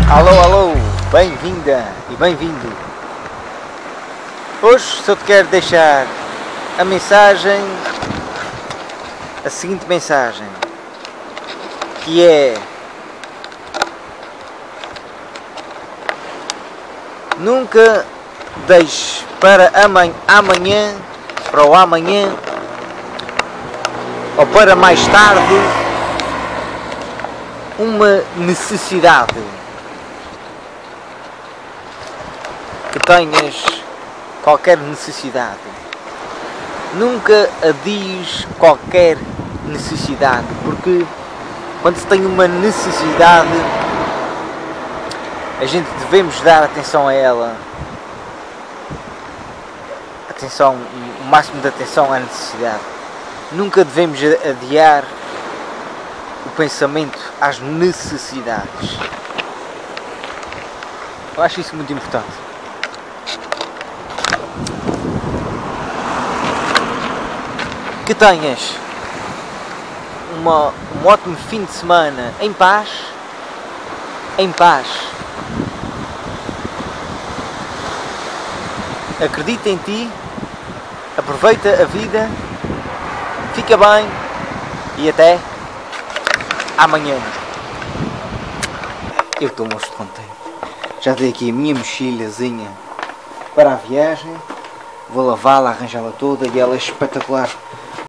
Alô, alô, bem-vinda e bem-vindo. Hoje só te quero deixar a seguinte mensagem, que é: nunca deixes para amanhã, para o amanhã, ou para mais tarde, uma necessidade. Que tenhas qualquer necessidade. Nunca adies qualquer necessidade, porque quando se tem uma necessidade, a gente devemos dar atenção a ela. Atenção, o máximo de atenção à necessidade. Nunca devemos adiar o pensamento às necessidades. Eu acho isso muito importante. Que tenhas um ótimo fim de semana em paz. Acredita em ti, aproveita a vida, fica bem e até amanhã. Eu estou muito contente. Já dei aqui a minha mochilhazinha para a viagem. Vou lavá-la, arranjá-la toda e ela é espetacular.